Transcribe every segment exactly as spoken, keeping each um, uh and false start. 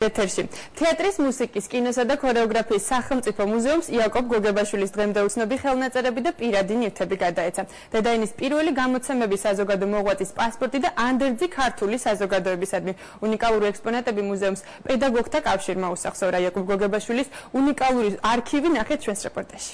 ეთერში. თეატრის, მუსიკის, კინოსა და ქორეოგრაფიის სახელმწიფო მუზეუმს იაკობ გოგებაშვილის დღემდე უცნობი ხელნაწერები და პირადი ნივთები გადაეცა. დედაენის პირველი გამოცემები საზოგადო მოღვაწის პასპორტი და ანდერძი ქართული საზოგადოებისადმი. უნიკალური ექსპონატები მუზეუმს პედაგოგთა კავშირმა უსახსოვრა. იაკობ გოგებაშვილის უნიკალური არქივი ნახეთ ჩვენს რეპორტაჟში.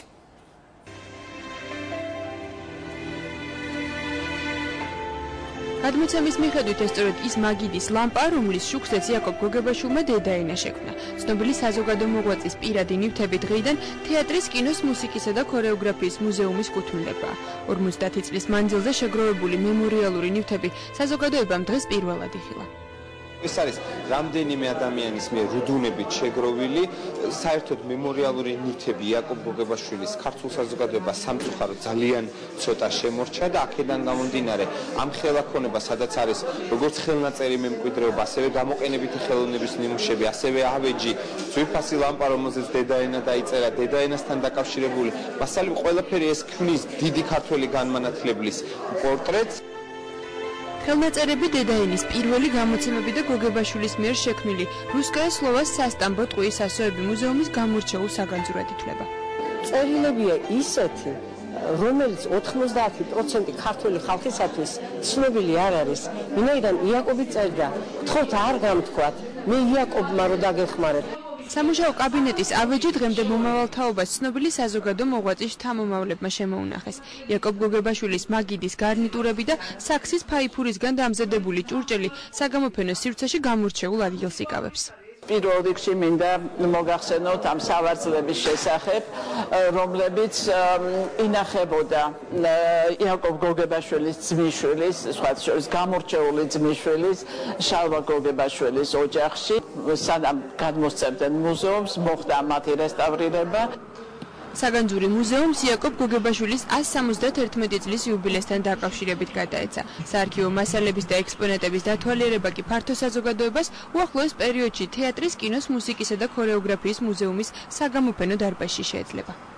გადმოცემის მიხედვით ეს სწორედ ის მაგიდის ლამპა, რომლის შუქზეც იაკობ გოგებაშვილმა დედაენა შექმნა. ცნობილი საზოგადო მოღვაწის პირადი ნივთები დღეიდან თეატრის, კინოს, მუსიკისა და ქორეოგრაფიის მუზეუმის კუთვნილებაა. ორმოცდაათი წლის მანძილზე შეგროვებული მემორიალური ნივთები საზოგადოებამ დღეს პირველად იხილა. ეს არის რამდენიმე ადამიანის მიერ რუდუნებით შეგროვილი საერთოდ მემორიალური ნივთები იაკობ გოგებაშვილის ქართულ საზოგადოებას სამწუხაროდ ძალიან ცოტა შემორჩა და აქედან გამომდინარე ამ ხელაქონება სადაც არის როგორც ხელნაწერი მემკვიდრეობა, ასევე გამოყენებითი ხელოვნების ნიმუშები, ასევე ავეჯი, ძვირფასი ლამპა, რომელზეც დედაენა დაიწერა, დედაენასთან დაკავშირებული მასალები, ყველაფერი ეს ქმნის დიდი ქართველი განმანათლებლის პორტრეტს. ხელნაწერები დედაენის პირველი გამოცემები და გოგებაშვილის მიერ შექმნილი რუსკაია სლოვას სასტამბო ტყუის ასოები მუზეუმის გამორჩეულ საგანძურად ითვლება. წერილებია ისეთი, რომელიც ოთხმოცდაათი პროცენტი ქართული ხალხისათვის ცნობილი არ არის. ვინაიდან იაკობი წერდა, გთხოვთ არ გამთქვათ, მე იაკობმა რო დაგეხმარეთ. სამუშაო კაბინეტის ავეჯი დღემდე მომავალ თაობას ცნობილი საზოგადო მოღვაწის შთამომავლებმა შემოუნახეს. იაკობ გოგებაშვილის მაგიდის გარნიტურები და საქსის ფაიფურისგან დამზადებული ჭურჭელი საგამოფენო სივრცეში გამორჩეულ ადგილს იკავებს. პირველ რიგში მინდა მოგახსენოთ ამ სავარძლების შესახებ, რომლებიც ინახებოდა იაკობ გოგებაშვილის ძმისშვილის, სხვა შორის გამორჩეული ძმისშვილის, შალვა გოგებაშვილის ოჯახში. სანამ გადმოსცემდნენ მუზეუმს, მოხდა მათი რესტავრირება. საგანძური მუზეუმს იაკობ გოგებაშვილის ასი სამოცდაერთმეტი წლის იუბილესთან დაკავშირებით გადაეცა. საარქივო მასალების და ექსპონატების დათვალიერება კი ფართო საზოგადოებას უახლოეს პერიოდში თეატრის, კინოს, მუსიკისა და ქორეოგრაფიის მუზეუმის საგამოფენო დარბაზში შეეძლება.